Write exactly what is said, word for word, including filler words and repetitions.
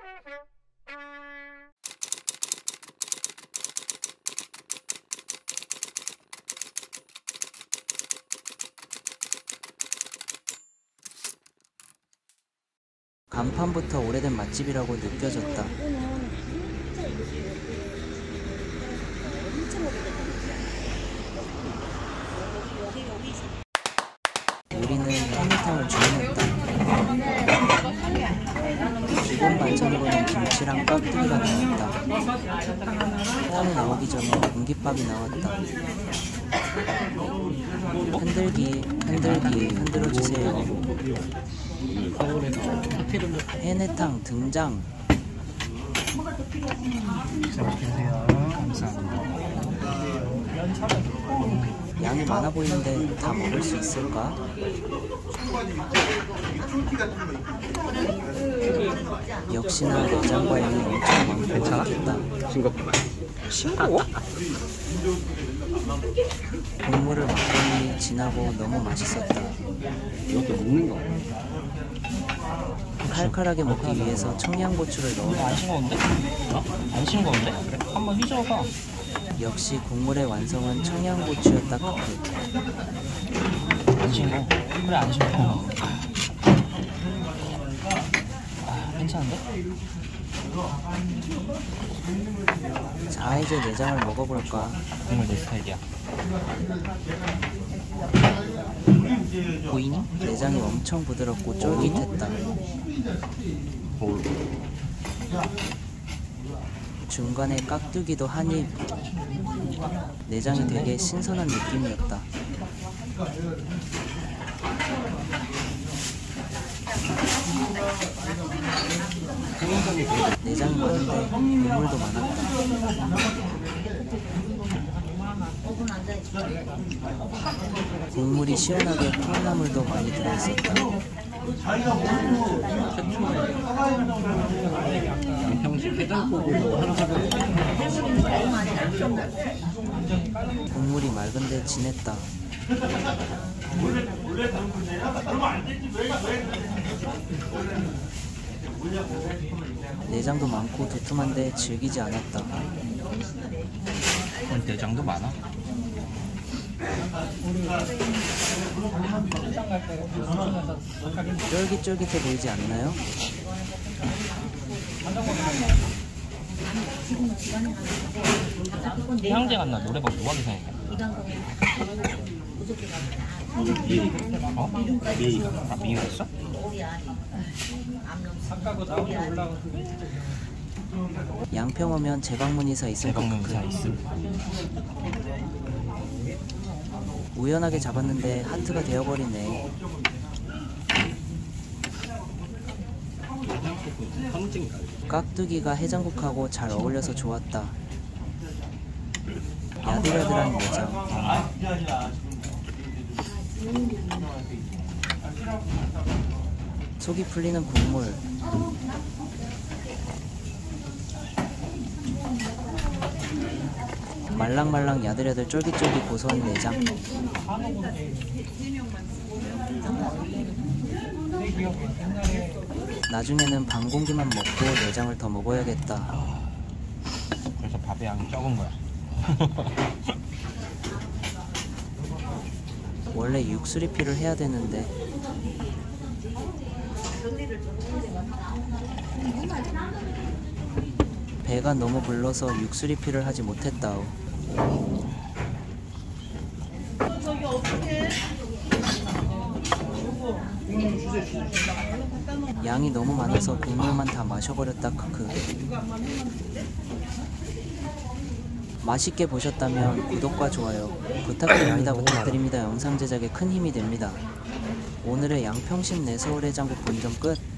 간판부터 오래된 맛집이라고 느껴졌다. 우리는 해물탕을 주문했다. 기본 반찬으로는 김치랑 깍두기가 나왔다. 탕이 나오기 전에 공깃밥이 나왔다. 흔들기, 흔들기, 흔들어주세요. 해내탕 등장. 잘 먹겠습니다. 감사합니다. 양이 많아 보이는데 다 먹을 수 있을까? 역시나 내장과 양이 엄청 많고 괜찮아? 싱겁다. 싱거워? 국물을 맛보니 진하고 너무 맛있었다. 이것도 먹는 거. 칼칼하게 먹기 위해서 청양고추를 넣었다. 안 싱거운데? 어? 안 싱거운데? 그래? 한번 휘저어봐. 역시 국물의 완성은 청양고추였다. 크크. 안 싱거워. 그래, 안 싱거워. 아, 괜찮은데? 자, 이제 내장을 먹어볼까? 국물 내 스타일이야. 보이니? 내장이 엄청 부드럽고 쫄깃했다. 중간에 깍두기도 한입. 내장이 되게 신선한 느낌이었다. 내장이 많은데 국물도 많았다. 국물이 시원하게 콩나물도 많이 들어있었다. 양평식 해장국으로 한 집은 국물이 맑은데 진했다. 내장도 많고 두툼한데 질기지 않았다. 내장도 많아. 쫄깃쫄깃해 보이지 않나요? 해양제 같나? 노래방 노하게 생겼네. 어? 미이가? 아, 미이가 있어? 양평 오면 재방문이사 있을 것 대방문사 같고 있음. 우연하게 잡았는데 하트가 되어버리네. 깍두기가 해장국하고 잘 어울려서 좋았다. 야들야들한 내장. 속이 풀리는 국물. 말랑말랑 야들야들 쫄깃쫄깃 고소한 내장. 나중에는 반 공기만 먹고 내장을 더 먹어야겠다. 그래서 밥의 양이 적은 거야. 원래 육수 리필을 해야 되는데 배가 너무 불러서 육수 리필을 하지 못했다오. 양이 너무 많아서 국물만 다 마셔버렸다. 크크. 맛있게 보셨다면 구독과 좋아요 부탁드립니다. 부탁드립니다. 영상 제작에 큰 힘이 됩니다. 오늘의 양평식 내서울해장국 본점 끝.